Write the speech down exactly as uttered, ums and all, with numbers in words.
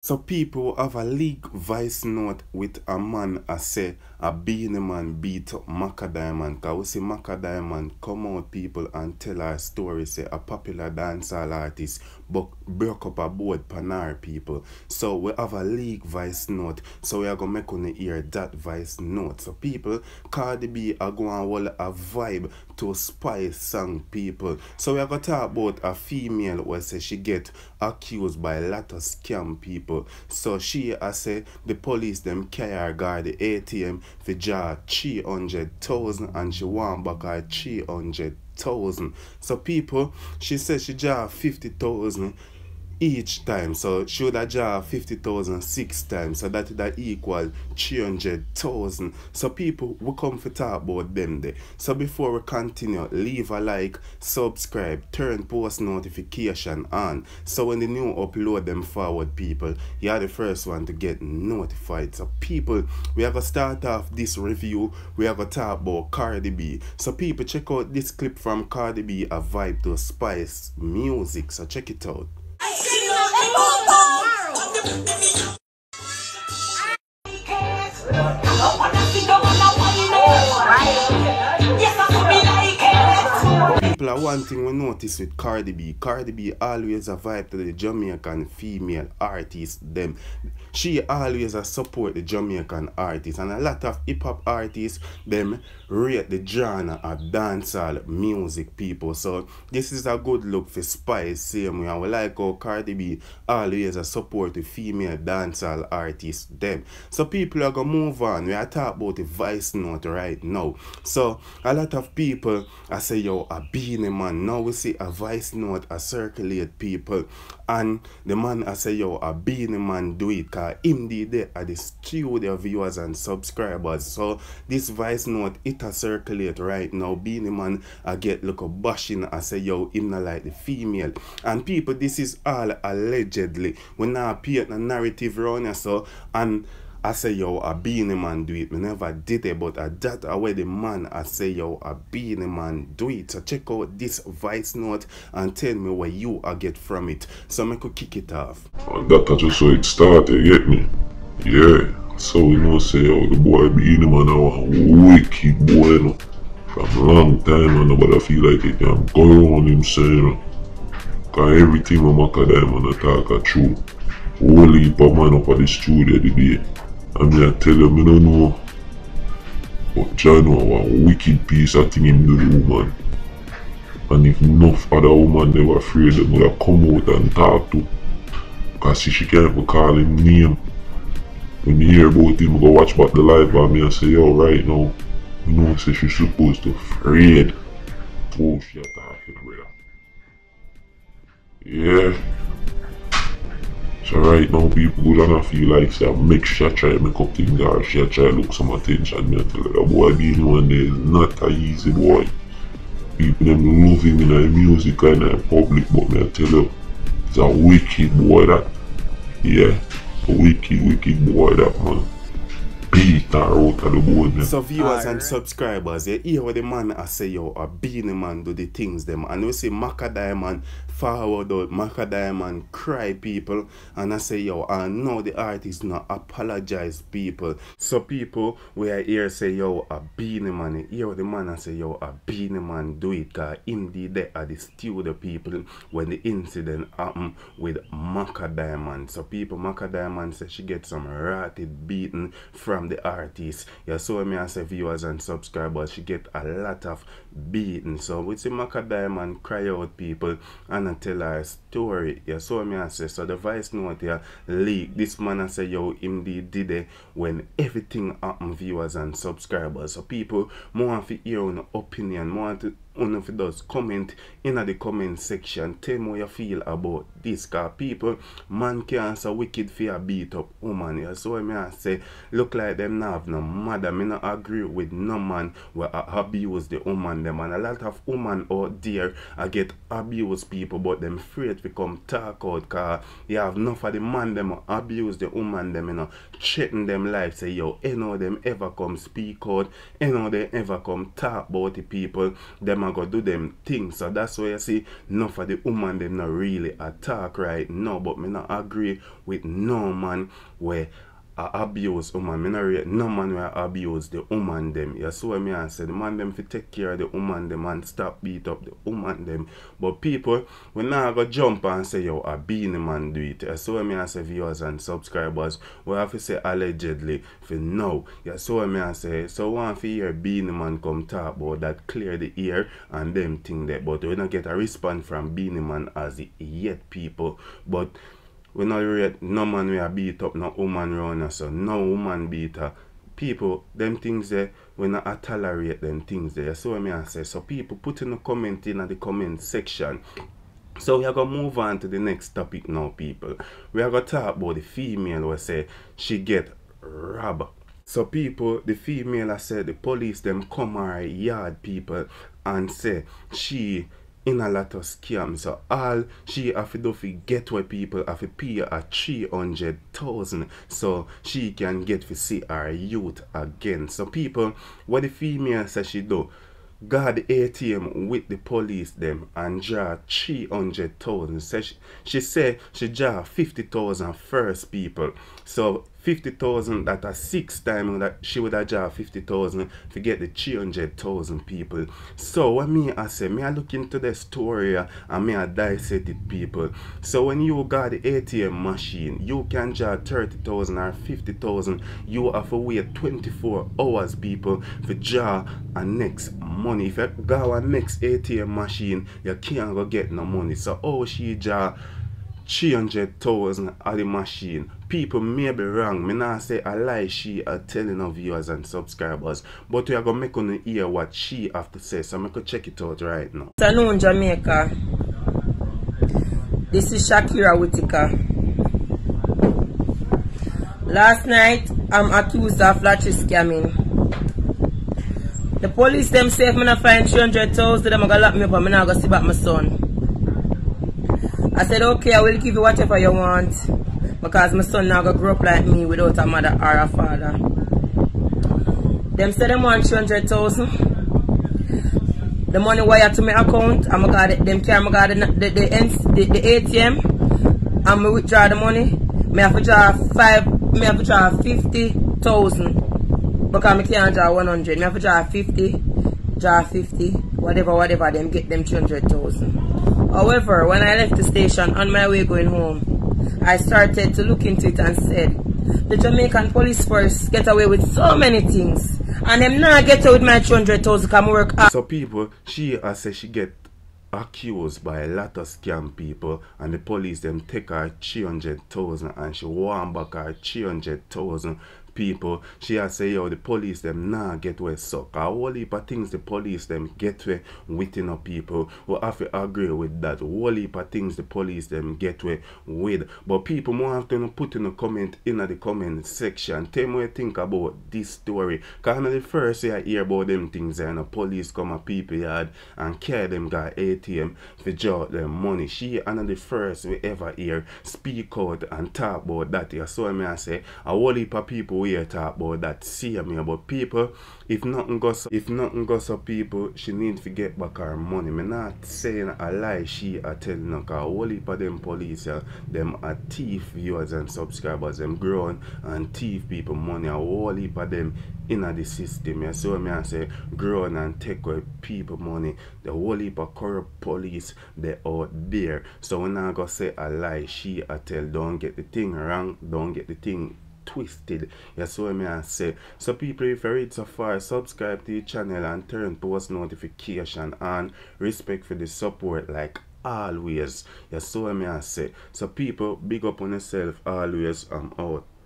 So people have a leak voice note with a man I say a Beenie Man beat up Macka Diamond. Cause we see Macka Diamond come out people and tell our story, say a popular dancehall artist but broke up a board panar people. So we have a leak voice note. So we are gonna make on hear that voice note. So people, Cardi B are going to hold a vibe to Spice song people. So we are gonna talk about a female who say she get accused by a lot of scam people. So she I say the police them carry her guard the A T M for jar three hundred thousand and she want back her three hundred thousand. So people, she said she jar fifty thousand each time, so she would have jar fifty thousand six times, so that would equal three hundred thousand. So people, we come to talk about them there. So before we continue, leave a like, subscribe, turn post notification on, so when the new upload them forward people, you are the first one to get notified. So people, we are going to start off this review, we are going to talk about Cardi B. So people, check out this clip from Cardi B, a vibe to Spice music, so check it out. People are one thing we notice with Cardi B. Cardi B always a vibe to the Jamaican female artists them. She always a support the Jamaican artists, and a lot of hip hop artists them rate the genre of dancehall music people. So this is a good look for Spice same way, and we like how Cardi B always a support the female dancehall artists them. So people are gonna move on. We are talking about the voice note right now. So a lot of people I say yo a Beenie Man. Now we see a voice note a circulate people, and the man I say yo a Beenie Man do it cause him did there at the studio viewers and subscribers. So this voice note it a circulate right now. Beenie Man I get look a bashing I say yo him not like the female, and people this is all allegedly. We not paint a narrative around here, so and I say yo a Beenie Man do it. Me never did it, but at that away the man I say yo a Beenie Man do it. So check out this voice note and tell me what you I get from it. So I could kick it off. And that just so it started, get me? Yeah. So we know say yo the boy Beenie Man a wicked boy, you know. From a long time and nobody feel like it can go around him saying, you know. Cause everything my Macka Diamond attack a true. Whole heap of man up at the studio today. I mean I tell you, I don't know, but John know a wicked piece of thing him do the woman. And if enough other woman never afraid them would have come out and talk to. Cause see she can't even call him name. When you hear about him, go watch back the live and me and say, yo right now, you know say she's supposed to afraid. Oh she talking brother. Yeah. So right now people gonna feel like say make sure try to make up things or she try to look some attention. Me I tell her the boy Beenie Man there is not a easy boy. People them love him in the music and in the public, but me I tell you it's a wicked boy that. Yeah, a wicked wicked boy that man. Beat her out of the board. So viewers and subscribers, you hear what the man I say yo a Beenie Man do the things them, and we see Macka Diamond forward out, Macka Diamond cry people, and I say yo and now the artist not apologize people. So people we are here say yo a Beenie Man, you hear what the man I say yo a Beenie Man do it cause indeed they are the studio people when the incident happened with Macka Diamond. So people Macka Diamond say she get some ratted beaten from the artist. Yeah, so me I say viewers and subscribers she get a lot of beating. So we see Macka Diamond cry out people and I tell her story. Yeah, so me I say so the voice note here leak. This man I say yo him did did it when everything happened viewers and subscribers. So people more to hear your opinion, more to one of those comment in the comment section. Tell me what you feel about this cause people man can't so wicked for a beat up woman. Yeah, so me I say look like them now have no mother. Me not agree with no man where abuse the woman them, and a lot of women out there I get abuse people but them afraid to come talk out cause you have enough of the man them abuse the woman them, you know, threaten them life, say yo, you know them ever come speak out, you know they ever come talk about the people them them are gonna do them things. So that's why you see enough of the woman them not really attack right now. But me not agree with no man where I abuse woman. Me not rate no man where abuse the woman them. You see what me I say? The man them fi take care of the woman them and stop beat up the woman them. But people, we now go jump and say yo, a being man do it. You see what me I say, viewers and subscribers? We have to say allegedly for now. You see what me I say? So one for hear being man come talk about that, clear the ear and them thing there. But we don't get a response from being man as yet, people. But we not rate no man we are beat up, no woman round us, so no woman beat her. People, them things there, we not tolerate them things there. So what I say, so people put in a comment in the comment section. So we are going to move on to the next topic now, people. We are going to talk about the female who say she get robbed. So people, the female I said the police them come her yard, people, and say she in a lot of scams. So all she have to do for get where people have to pay her three hundred thousand so she can get to see her youth again. So people, what the female says she do, got the A T M with the police them and draw three hundred thousand. So she, she say she draw fifty thousand first, people. So fifty thousand, that a six time that she would have draw fifty thousand to get the three hundred thousand, people. So what me I say, me I look into the story and me I dissect it, people. So when you got the A T M machine, you can draw thirty thousand or fifty thousand. You have to wait twenty-four hours, people, for draw a next money. If you go a next A T M machine, you can't go get no money. So oh, she draw three hundred thousand at the machine. People may be wrong. Me not say a lie she are telling our viewers and subscribers. But we are going to make on hear what she have to say. So I'm going to check it out right now. Afternoon, Jamaica. This is Shakira Whitaker. Last night, I'm accused of lottery scamming. The police them say if I not find three hundred thousand, them going to lock me up and I'm not going to see back my son. I said, okay, I will give you whatever you want, because my son now going to grow up like me without a mother or a father. Them said them want three hundred thousand. The money wired to my account, and I got it, them carry, I got the, the, the, the, the A T M, and I withdraw the money. I have to draw five, I have to draw fifty thousand, because I can't draw one hundred. I have to draw fifty, draw fifty, whatever, whatever, them get them three hundred thousand. However, when I left the station on my way going home, I started to look into it and said, the Jamaican police force get away with so many things, and them not get away with my three hundred thousand come work out. So people, she has said she get accused by a lot of scam people, and the police them take her three hundred thousand and she want back her three hundred thousand. People, she has say yo, the police them nah get where suck. A whole heap of things the police them get where within up, people. We have to agree with that. A whole heap of things the police them get where with. But people more have to put in a comment in the comment section. Tell me what you think about this story. Cause I'm the first I hear about them things and the police come a people yard and carry them guy A T M for draw them money. She and the first we ever hear speak out and talk about that. You saw me I say a whole heap of people we talk about that, see me about people. If nothing goes if nothing goes up, people, she need to get back her money. Me not saying a lie she are telling her, cause a whole heap of them police uh, them are thief viewers and subscribers, them grown and thief people money. A whole heap of them in the system. Yeah. So me I say grown and take away people money. The whole heap of corrupt police they out there. So when I go say a lie she I tell, don't get the thing wrong, don't get the thing twisted. That's what I say. So people, if you read so far, subscribe to the channel and turn post notification and respect for the support like always. That's what I say. So people, big up on yourself always. I'm out.